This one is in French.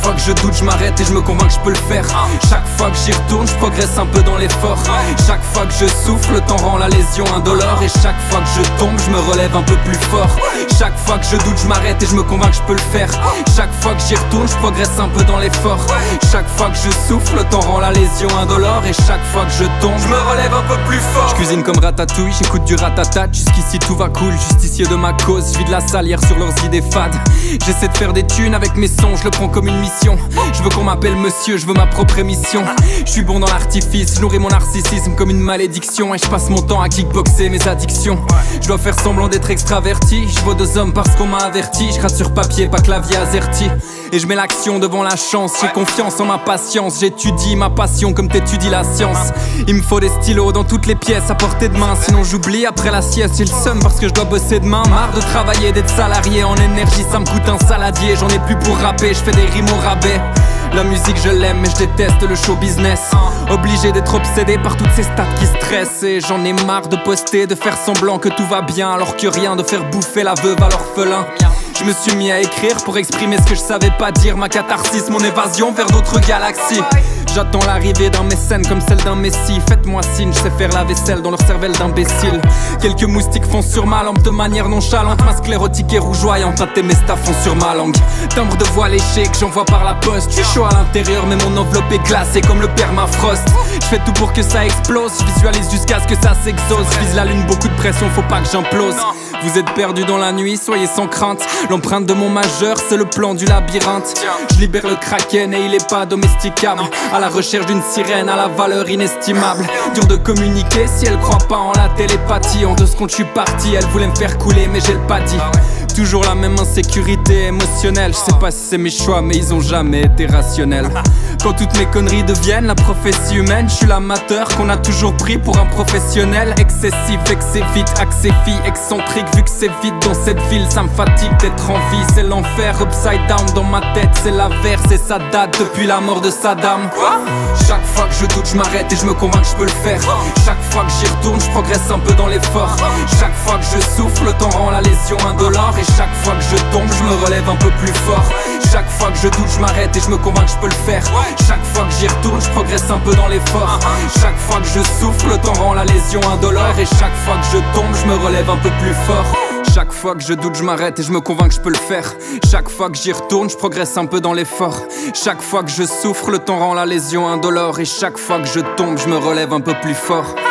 fois que je doute, je m'arrête et je me convainc que je peux le faire. Chaque fois que j'y retourne, je progresse un peu dans l'effort. Chaque fois que je souffle, le temps rend la lésion indolore. Et chaque fois que je tombe, je me relève un peu plus fort. Chaque fois que je doute, je m'arrête et je me convainc que je peux le faire. Chaque fois que j'y retourne, je progresse un peu dans l'effort. Chaque fois que je souffle, le temps rend la lésion indolore. Et chaque fois que je tombe, je me relève un peu plus fort. Je cuisine comme ratatouille, j'écoute du ratatat. Jusqu'ici tout va cool, justicieux de ma cause. Je vide la salière sur leurs idées fades. J'essaie de faire des thunes avec mes sons, je le prends comme une mission. Je veux qu'on m'appelle monsieur, je veux ma propre émission. Je suis bon dans l'artifice, je nourris mon narcissisme comme une malédiction. Et je passe mon temps à kickboxer mes addictions. Je dois faire semblant d'être extraverti. Je vaux 2 hommes parce qu'on m'a averti. Je gratte sur papier, pas clavier azerty. Et je mets l'action devant la chance. J'ai confiance en ma patience. J'étudie ma passion comme t'étudies la science. Il me faut des stylos dans toutes les pièces à portée de main. Sinon j'oublie après la sieste. J'ai le seum parce que je dois bosser demain. Marre de travailler, d'être salarié en énergie, ça me coûte un saladier. J'en ai plus pour rapper, je fais des rimes au rabais. La musique je l'aime mais je déteste le show business. Obligé d'être obsédé par toutes ces stats qui stressent. Et j'en ai marre de poster, de faire semblant que tout va bien alors que rien, de faire bouffer la veuve à l'orphelin. Je me suis mis à écrire pour exprimer ce que je savais pas dire. Ma catharsis, mon évasion vers d'autres galaxies. J'attends l'arrivée d'un mécène comme celle d'un messie. Faites-moi signe, je sais faire la vaisselle dans leur cervelle d'imbéciles. Quelques moustiques foncent sur ma lampe de manière nonchalante. Ma sclérotique est rougeoyante, un témesta fond sur ma langue. Timbre de voix léché que j'envoie par la poste. Je suis chaud à l'intérieur mais mon enveloppe est glacée comme le permafrost. Je fais tout pour que ça explose, je visualise jusqu'à ce que ça s'exauce. Je vise la lune, beaucoup de pression, faut pas que j'implose. Vous êtes perdus dans la nuit, soyez sans crainte. L'empreinte de mon majeur, c'est le plan du labyrinthe. Je libère le kraken et il est pas domesticable. À la recherche d'une sirène à la valeur inestimable. Dur de communiquer si elle croit pas en la télépathie. En 2 secondes je suis parti, elle voulait me faire couler mais j'ai le pas dit. Toujours la même insécurité émotionnelle. Je sais pas si c'est mes choix mais ils ont jamais été rationnels. Quand toutes mes conneries deviennent la prophétie humaine, je suis l'amateur qu'on a toujours pris pour un professionnel. Excessif, vexé vite, accès fille, excentrique. Vu que c'est vite dans cette ville, ça me fatigue d'être en vie. C'est l'enfer, upside down dans ma tête. C'est l'averse et ça date depuis la mort de Saddam. Chaque fois que je doute, je m'arrête et je me convainc que je peux le faire. Chaque fois que j'y retourne, je progresse un peu dans l'effort. Chaque fois que je souffle, le temps rend la lésion indolore. Et chaque fois que je tombe, je me relève un peu plus fort. Chaque fois que je doute, je m'arrête et je me convainc que je peux le faire. Chaque fois que j'y retourne, je progresse un peu dans l'effort. Chaque fois que je souffle, le temps rend la lésion indolore. Et chaque fois que je tombe, je me relève un peu plus fort. Chaque fois que je doute, je m'arrête et je me convainc que je peux le faire. Chaque fois que j'y retourne, je progresse un peu dans l'effort. Chaque fois que je souffre, le temps rend la lésion indolore. Et chaque fois que je tombe, je me relève un peu plus fort.